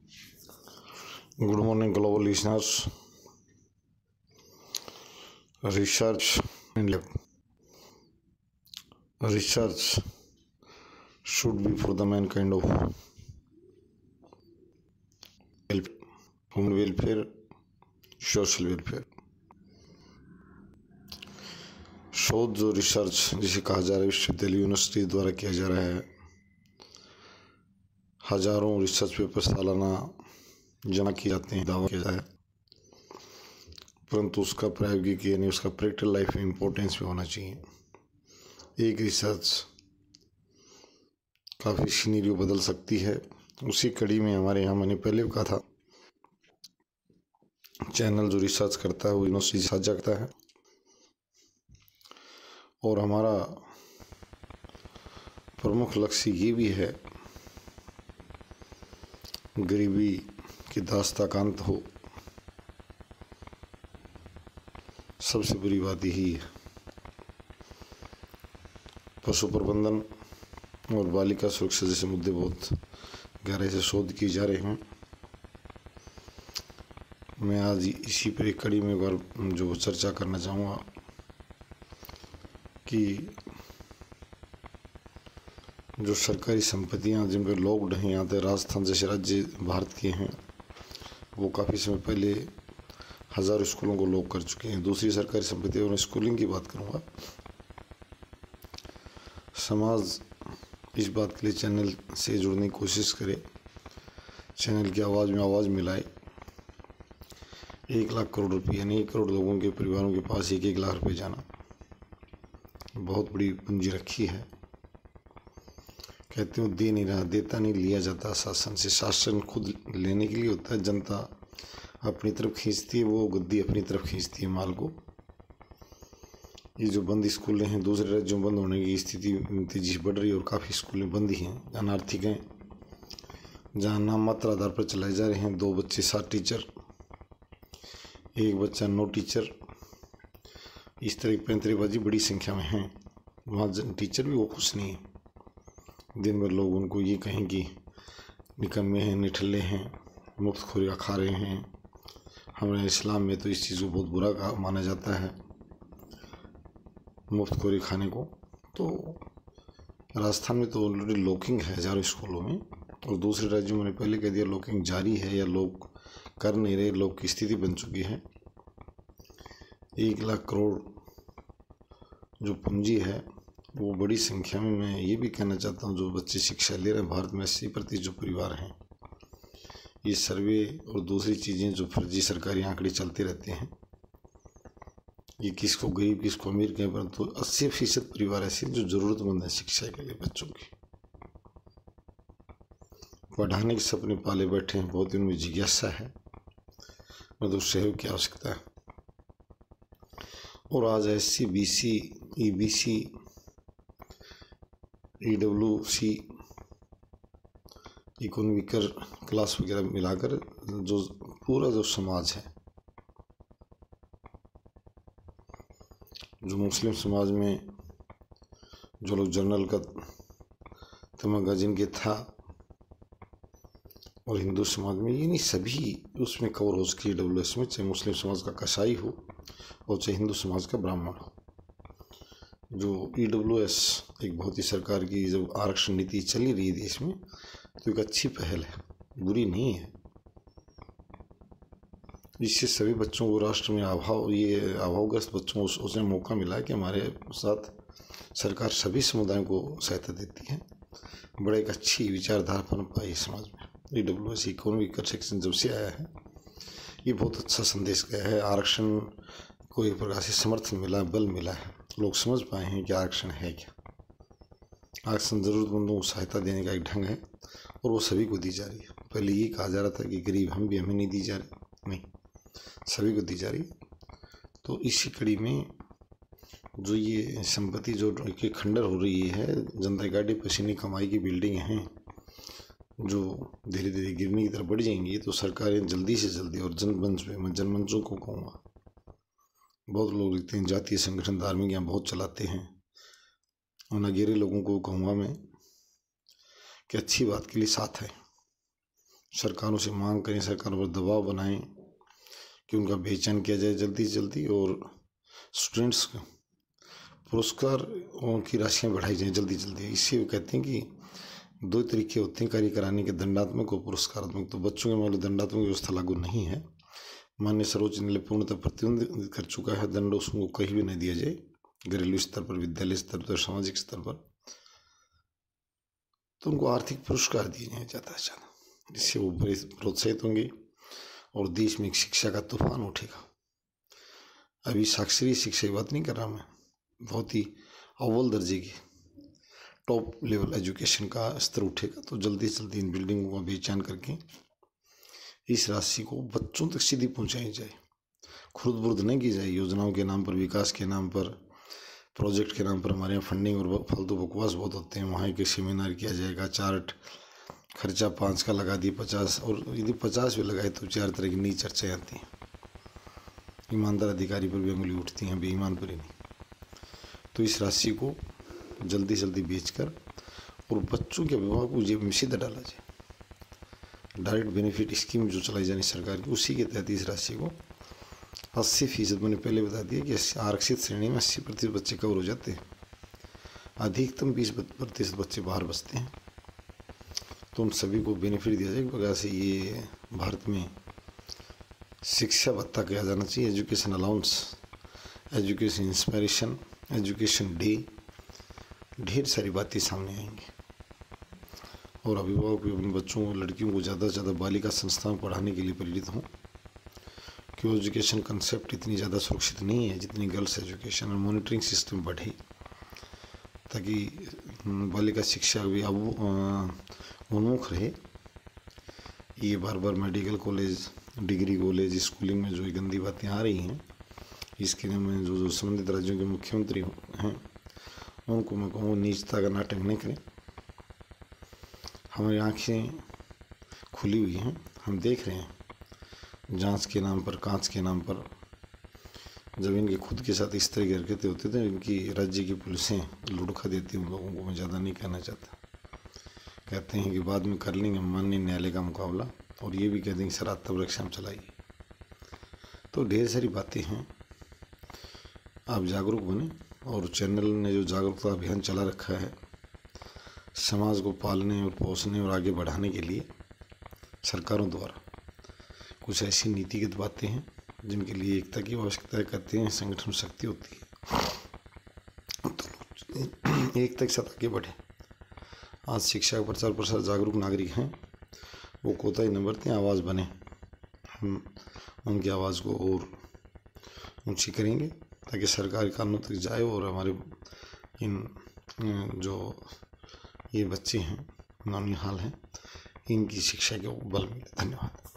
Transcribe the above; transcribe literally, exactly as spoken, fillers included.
Good morning, global listeners. Research and lab. Research should be for the mankind of human welfare, social welfare. शोध जो research जिसे कहा जा रहा है विश्वविद्यालय यूनिवर्सिटी द्वारा किया जा रहा है, हजारों रिसर्च पेपर सालाना जमा किए जाते हैं, दावा किया जाता है, परंतु उसका प्रायोगिक यानी उसका प्रैक्टिकल लाइफ में इम्पोर्टेंस भी होना चाहिए। एक रिसर्च काफ़ी सीनरियो बदल सकती है। उसी कड़ी में हमारे यहाँ मैंने पहले भी कहा था, चैनल जो रिसर्च करता है वो यूनिवर्सिटी साझा करता है, और हमारा प्रमुख लक्ष्य ये भी है गरीबी की दास्ता का अंत हो। सबसे बुरी बात यही है। पशु प्रबंधन और बालिका सुरक्षा जैसे मुद्दे बहुत गहराई से शोध किए जा रहे हैं। मैं आज इसी पर एक कड़ी में एक बार जो चर्चा करना चाहूँगा कि जो सरकारी संपत्तियां जिन पर लोग नहीं आते, राजस्थान जैसे राज्य भारत के हैं, वो काफ़ी समय पहले हज़ार स्कूलों को लॉक कर चुके हैं। दूसरी सरकारी संपत्ति और स्कूलिंग की बात करूँगा। समाज इस बात के लिए चैनल से जुड़ने की कोशिश करे, चैनल की आवाज़ में आवाज़ मिलाए। एक लाख करोड़ रुपये यानी एक करोड़ लोगों के परिवारों के पास एक एक लाख रुपये जाना बहुत बड़ी पूंजी रखी है। कहते हो दे नहीं रहा, देता नहीं, लिया जाता शासन से। शासन खुद लेने के लिए होता है, जनता अपनी तरफ खींचती है, वो गद्दी अपनी तरफ खींचती है माल को। ये जो बंद स्कूलें हैं, दूसरे राज्यों में बंद होने की स्थिति तेजी से बढ़ रही है और काफ़ी स्कूलें बंद ही हैं, अनार्थिक हैं, जहाँ नाम मात्र आधार पर चलाए जा रहे हैं। दो बच्चे सात टीचर, एक बच्चा नौ टीचर, इस तरह की पैंतरेबाजी बड़ी संख्या में है। वहाँ टीचर भी वो खुश नहीं है। दिन भर लोग उनको ये कहें कि निकम्मे हैं, निठल्ले हैं, मुफ्तखोरी खा रहे हैं। हमारे इस्लाम में तो इस चीज़ को बहुत बुरा कहा माना जाता है, मुफ्तखोरी खाने को। तो राजस्थान में तो ऑलरेडी लॉकिंग है हज़ारों स्कूलों में, और दूसरे राज्यों में मैंने पहले कह दिया लॉकिंग जारी है या लोग कर नहीं रहे, लोग की स्थिति बन चुकी है। एक लाख करोड़ जो पूंजी है वो बड़ी संख्या में। मैं ये भी कहना चाहता हूँ, जो बच्चे शिक्षा ले रहे हैं भारत में, अस्सी प्रतिशत जो परिवार हैं, ये सर्वे और दूसरी चीज़ें जो फर्जी सरकारी आंकड़े चलते रहते हैं, ये किसको गरीब किसको अमीर कहें, परंतु अस्सी फीसद परिवार ऐसे जो ज़रूरतमंद है शिक्षा के लिए बच्चों की। पढ़ाने के सपने पाले बैठे हैं, बहुत उनमें जिज्ञासा है, मतलब सहयोग की आवश्यकता है। और आज S C, B C, E B C, E W C, economical class वगैरह मिलाकर जो पूरा जो समाज है, जो मुस्लिम समाज में जो लोग जनरल का तमगा जिनके था, और हिंदू समाज में, ये नहीं सभी उसमें कवर हो सके। डब्ल्यू एस में चाहे मुस्लिम समाज का कसाई हो और चाहे हिंदू समाज का ब्राह्मण हो। जो ई डब्ल्यू एस एक बहुत ही सरकार की जब आरक्षण नीति चली रही थी इसमें, तो एक अच्छी पहल है, बुरी नहीं है। इससे सभी बच्चों को राष्ट्र में अभाव ये अभावग्रस्त बच्चों को उसने मौका मिला है कि हमारे साथ सरकार सभी समुदायों को सहायता देती है। बड़ा एक अच्छी विचारधारा पनप पाई समाज में। E W S economical section जब से आया है, ये बहुत अच्छा संदेश गया है। आरक्षण को एक प्रकार से समर्थन मिला, बल मिला है। लोग समझ पाए हैं कि आरक्षण है क्या। आरक्षण ज़रूरतमंदों को सहायता देने का एक ढंग है, और वो सभी को दी जा रही है। पहले ये कहा जा रहा था कि गरीब हम भी, हमें नहीं दी जा रही, नहीं, सभी को दी जा रही है। तो इसी कड़ी में जो ये संपत्ति जो की खंडर हो रही है, जनता गाड़ी पसीने कमाई की बिल्डिंग हैं जो धीरे धीरे गिरने की तरफ बढ़ जाएंगी, तो सरकारें जल्दी से जल्दी, और जनमंच पे, मैं जनमंचों को कहूँगा, बहुत लोग लिखते हैं जातीय संगठन धार्मिक यहाँ बहुत चलाते हैं, उन अगेरे लोगों को कहूँगा मैं कि अच्छी बात के लिए साथ है। सरकारों से मांग करें, सरकारों पर दबाव बनाएं कि उनका बेचैन किया जाए जल्दी से जल्दी, और स्टूडेंट्स को पुरस्कारों की राशियाँ बढ़ाई जाएं जल्दी जल्दी। इससे वो कहते हैं कि दो तरीके होते हैं कार्य कराने के, दंडात्मक और पुरस्कारात्मक। तो बच्चों के मामले दंडात्मक व्यवस्था लागू नहीं है। माननीय सर्वोच्च न्यायालय पूर्णतः प्रतिबंधित कर चुका है, दंड उसको कहीं भी नहीं दिया जाए, घरेलू स्तर पर, विद्यालय स्तर पर, सामाजिक स्तर पर। तो उनको आर्थिक पुरस्कार दिए जाएं ज़्यादा से ज़्यादा, जिससे वो बड़े प्रोत्साहित होंगे और देश में एक शिक्षा का तूफान उठेगा। अभी शास्त्रीय शिक्षा की बात नहीं कर रहा मैं, बहुत ही अव्वल दर्जे की टॉप लेवल एजुकेशन का स्तर उठेगा। तो जल्दी से जल्दी इन बिल्डिंगों का बेचान करके इस राशि को बच्चों तक सीधी पहुंचाई जाए, खुद बुर्द नहीं की जाए। योजनाओं के नाम पर, विकास के नाम पर, प्रोजेक्ट के नाम पर हमारे यहाँ फंडिंग और फालतू बकवास बहुत होते हैं। वहाँ के सेमिनार किया जाएगा, चार्ट खर्चा पाँच का लगा दिए पचास, और यदि पचास भी लगाए तो चार तरह की नई चर्चाएँ आती हैं। ईमानदार अधिकारी पर भी उंगली उठती हैं, बेईमान पर ही नहीं। तो इस राशि को जल्दी जल्दी बेचकर और बच्चों के अभिभावक को जेब में सीधा डाला जाए। डायरेक्ट बेनिफिट स्कीम जो चलाई जानी सरकार की, उसी के तहत इस राशि को अस्सी फीसद, मैंने पहले बता दिया कि आरक्षित श्रेणी में अस्सी प्रतिशत बच्चे कवर हो जाते हैं, अधिकतम बीस प्रतिशत बच्चे बाहर बसते हैं। तो उन सभी को बेनिफिट दिया जाए। एक प्रकार से ये भारत में शिक्षा भत्ता किया जाना चाहिए, education allowance, education inspiration, education day, ढेर सारी बातें सामने आएंगी। और अभिभावक भी अपने बच्चों को, लड़कियों को ज़्यादा से ज़्यादा बालिका संस्था में पढ़ाने के लिए प्रेरित हों, क्यों एजुकेशन कंसेप्ट इतनी ज़्यादा सुरक्षित नहीं है जितनी गर्ल्स एजुकेशन। और मॉनिटरिंग सिस्टम बढ़े ताकि बालिका शिक्षा भी अब उन्मुख रहे। ये बार बार medical college, degree college, schooling में जो ये गंदी बातें आ रही हैं, इसके लिए मैं जो जो संबंधित राज्यों के मुख्यमंत्री हैं उनको मैं कहूँ नीचता का नाटक नहीं करें। हमारी आँखें खुली हुई हैं, हम देख रहे हैं जांच के नाम पर, कांच के नाम पर जब इनके खुद के साथ इस तरह की हरकतें होती थे, इनकी राज्य की पुलिसें लुढ़का देती उन लोगों को, मैं ज़्यादा नहीं कहना चाहता। कहते हैं कि बाद में कर लेंगे माननीय न्यायालय का मुकाबला, और ये भी कह देंगे सर आत्मरक्षा चलाइए। तो ढेर सारी बातें हैं, आप जागरूक बने। और चैनल ने जो जागरूकता अभियान चला रखा है समाज को पालने और पोसने और आगे बढ़ाने के लिए सरकारों द्वारा, कुछ ऐसी नीतिगत बातें हैं जिनके लिए एकता की आवश्यकता करते हैं, संगठन शक्ति होती है, तो एकता के साथ आगे बढ़े। आज शिक्षा का प्रचार प्रसार, जागरूक नागरिक हैं, वो कोताही न बरतें, आवाज़ बने। हम उनकी आवाज़ को और ऊंची करेंगे ताकि सरकारी कानून तक जाए और हमारे इन जो ये बच्चे हैं, नौनिहाल हैं, इनकी शिक्षा को बल मिले। धन्यवाद।